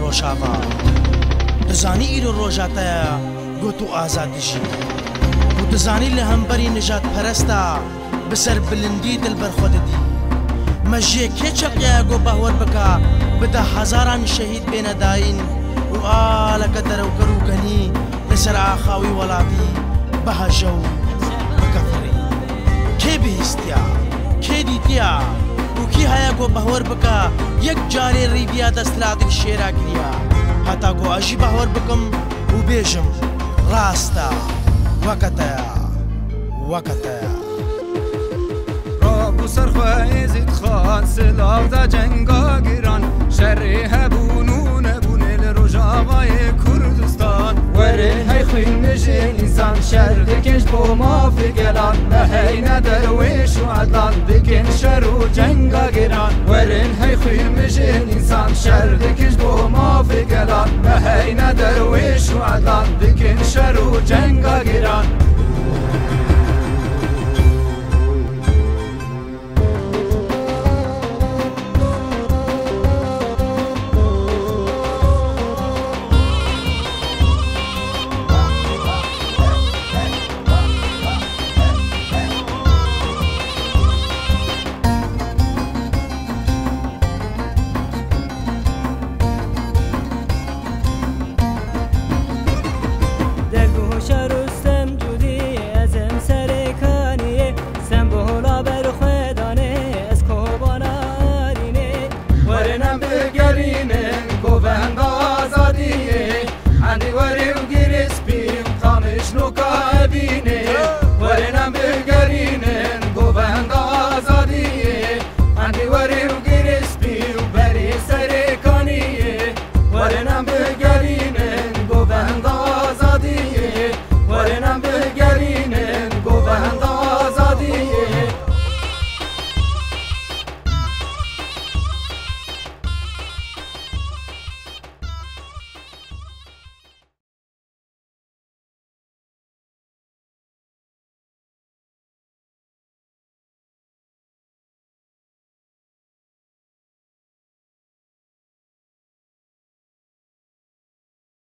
ڕۆژاوا دەزانی ئیرۆ ڕۆژاتەیە گوت و ئازاد دژی و دەزانی لە هەمبەری نژاد پەرستە بەسەر بلندی دڵبەر خۆ دەدی مەژێ کێ چەقیایە گۆ باوەڕ بکە بدە هەزاران شەهید بێنە داین و ئالەکە دەرەوکەر و گەنی لەسەر ئاخاوی وڵاتی بەهەژە و بەکەفری کێ بهیستیا کێ دیتیا و کی هەیە گۆ باوەڕ بکە یەک جارێ ڕیبیا دەستلادی شێرا گریا هەتا گۆ ئەژی باوەڕ بکەم و بێژم ڕاستە وەکەتەیە وەکەتەیە ڕابوو سەرخوای زید خان سلااودا جەنگا گیران شەڕێ هەبوون و نەبوونێ لە ڕۆژاوای کوردستان وەرێ هەی خوێن نژێن ئینسان شەر دەکەش بۆ مافی گەلان بەهەینە دەروێش و عەدلان بکەن شەر و جەنگا گیران وەرێن هەی خوێن نژێن ئینسان شەر دەکەش بۆ مافی گەلان بەهەینە دەروێش و عەدلان بکەن شەر و جەنگا گیران